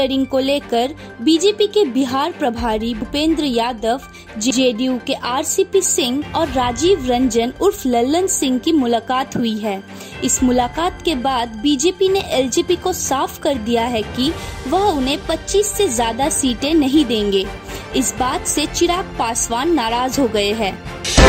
Sharing को लेकर BJP के बिहार प्रभारी भूपेंद्र यादव, जेडीयू के आरसीपी सिंह और राजीव रंजन उर्फ लल्लन सिंह की मुलाकात हुई है। इस मुलाकात के बाद बीजेपी ने एलजेपी को साफ कर दिया है कि वह उन्हें 25 से ज्यादा सीटें नहीं देंगे। इस बात से चिराग पासवान नाराज हो गए हैं।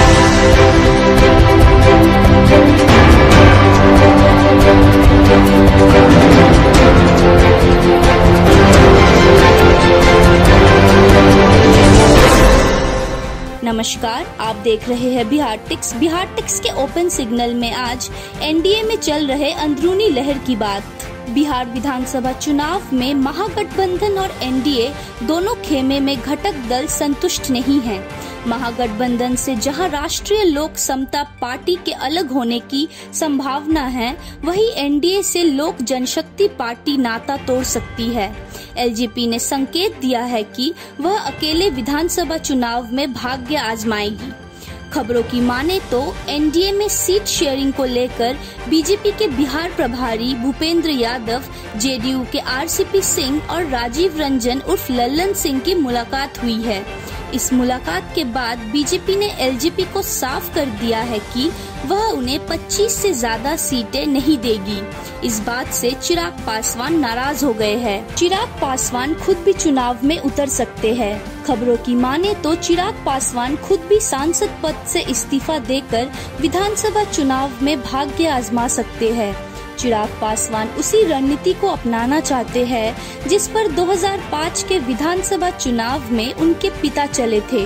नमस्कार, आप देख रहे हैं बिहार टिक्स। बिहार टिक्स के ओपन सिग्नल में आज एनडीए में चल रहे अंदरूनी लहर की बात। बिहार विधानसभा चुनाव में महागठबंधन और एनडीए दोनों खेमे में घटक दल संतुष्ट नहीं हैं। महागठबंधन से जहां राष्ट्रीय लोक समता पार्टी के अलग होने की संभावना है, वहीं एनडीए से लोक जनशक्ति पार्टी नाता तोड़ सकती है। एलजेपी ने संकेत दिया है कि वह अकेले विधानसभा चुनाव में भाग्य आजमाएगी। खबरों की माने तो एनडीए में सीट शेयरिंग को लेकर बीजेपी के बिहार प्रभारी भूपेंद्र यादव, जेडीयू के आरसीपी सिंह और राजीव रंजन उर्फ लल्लन सिंह की मुलाकात हुई है। इस मुलाकात के बाद बीजेपी ने एलजेपी को साफ कर दिया है कि वह उन्हें 25 से ज्यादा सीटें नहीं देगी। इस बात से चिराग पासवान नाराज हो गए हैं। चिराग पासवान खुद भी चुनाव में उतर सकते हैं। खबरों की माने तो चिराग पासवान खुद भी सांसद पद से इस्तीफा देकर विधानसभा चुनाव में भाग्य आजमा सकते हैं। चिराग पासवान उसी रणनीति को अपनाना चाहते हैं जिस पर 2005 के विधानसभा चुनाव में उनके पिता चले थे।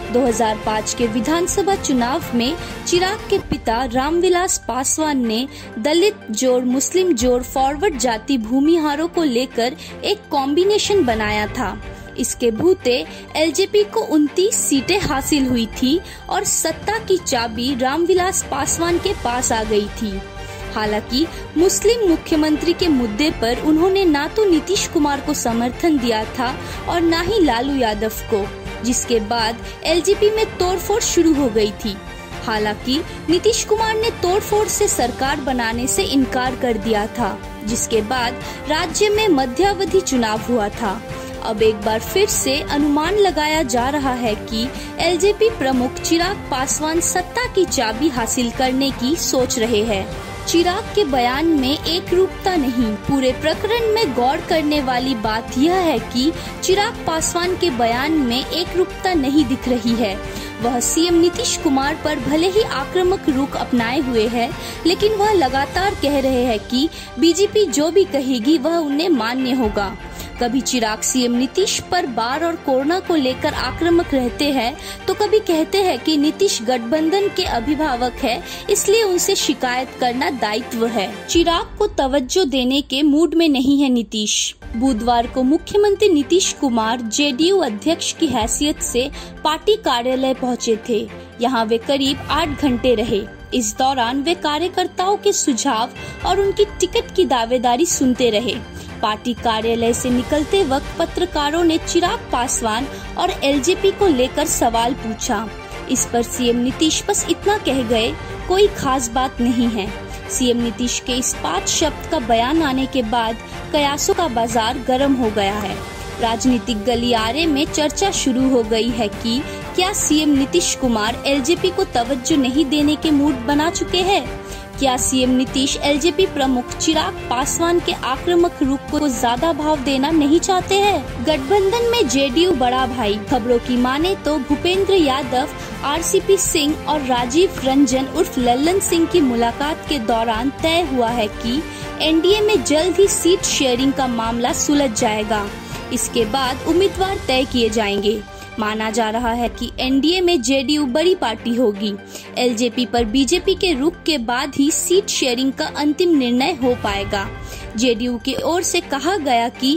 2005 के विधानसभा चुनाव में चिराग के पिता रामविलास पासवान ने दलित जोड़ मुस्लिम जोड़ फॉरवर्ड जाति भूमिहारों को लेकर एक कॉम्बिनेशन बनाया था। इसके भूते एलजेपी को 29 सीटें हासिल हुई थी और सत्ता की चाबी रामविलास पासवान के पास आ गई थी। हालांकि मुस्लिम मुख्यमंत्री के मुद्दे पर उन्होंने ना तो नीतीश कुमार को समर्थन दिया था और ना ही लालू यादव को, जिसके बाद एलजेपी में तोड़फोड़ शुरू हो गई थी। हालांकि नीतीश कुमार ने तोड़फोड़ से सरकार बनाने से इनकार कर दिया था, जिसके बाद राज्य में मध्यावधि चुनाव हुआ था। अब एक बार फिर से अनुमान लगाया जा रहा है कि एलजेपी प्रमुख चिराग पासवान सत्ता की चाबी हासिल करने की सोच रहे हैं। चिराग के बयान में एक रूपता नहीं, पूरे प्रकरण में गौर करने वाली बात यह है कि चिराग पासवान के बयान में एक रूपता नहीं दिख रही है। वह सीएम नीतीश कुमार पर भले ही आक्रामक रुख अपनाए हुए है, लेकिन वह लगातार कह रहे हैं कि बीजेपी जो भी कहेगी वह उन्हें मान्य होगा। कभी चिराग सीएम नीतीश पर बाढ़ और कोरोना को लेकर आक्रामक रहते हैं, तो कभी कहते हैं कि नीतीश गठबंधन के अभिभावक है, इसलिए उनसे शिकायत करना दायित्व है। चिराग को तवज्जो देने के मूड में नहीं है नीतीश। बुधवार को मुख्यमंत्री नीतीश कुमार जेडीयू अध्यक्ष की हैसियत से पार्टी कार्यालय पहुंचे थे। यहां वे करीब 8 घंटे रहे। इस दौरान वे कार्यकर्ताओं के सुझाव और उनकी टिकट की दावेदारी सुनते रहे। पार्टी कार्यालय से निकलते वक्त पत्रकारों ने चिराग पासवान और एलजेपी को लेकर सवाल पूछा। इस पर सीएम नीतीश बस इतना कह गए, कोई खास बात नहीं है। सीएम नीतीश के इस 5 शब्द का बयान आने के बाद कयासों का बाजार गर्म हो गया है। राजनीतिक गलियारे में चर्चा शुरू हो गई है कि क्या सीएम नीतीश कुमार एलजेपी को तवज्जो नहीं देने के मूड बना चुके हैं। क्या सीएम नीतीश एलजेपी प्रमुख चिराग पासवान के आक्रामक रूप को ज्यादा भाव देना नहीं चाहते हैं। गठबंधन में जेडीयू बड़ा भाई। खबरों की माने तो भूपेंद्र यादव, आरसीपी सिंह और राजीव रंजन उर्फ लल्लन सिंह की मुलाकात के दौरान तय हुआ है कि एनडीए में जल्द ही सीट शेयरिंग का मामला सुलझ जाएगा। इसके बाद उम्मीदवार तय किए जाएंगे। माना जा रहा है कि एनडीए में जेडीयू बड़ी पार्टी होगी। एलजेपी पर बीजेपी के रुख के बाद ही सीट शेयरिंग का अंतिम निर्णय हो पाएगा। जेडीयू की ओर से कहा गया कि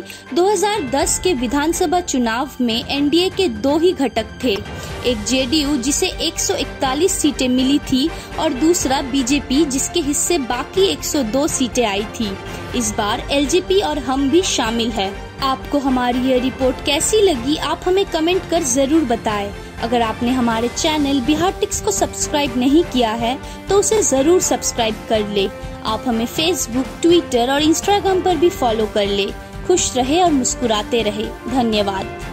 2010 के विधानसभा चुनाव में एनडीए के 2 ही घटक थे, एक जेडीयू जिसे 141 सीटें मिली थी और दूसरा बीजेपी जिसके हिस्से बाकी 102 सीटें आई थी। इस बार एलजेपी और हम भी शामिल है। आपको हमारी यह रिपोर्ट कैसी लगी, आप हमें कमेंट कर जरूर बताएं। अगर आपने हमारे चैनल बिहार टिक्स को सब्सक्राइब नहीं किया है तो उसे जरूर सब्सक्राइब कर ले। आप हमें फेसबुक, ट्विटर और इंस्टाग्राम पर भी फॉलो कर ले। खुश रहे और मुस्कुराते रहे। धन्यवाद।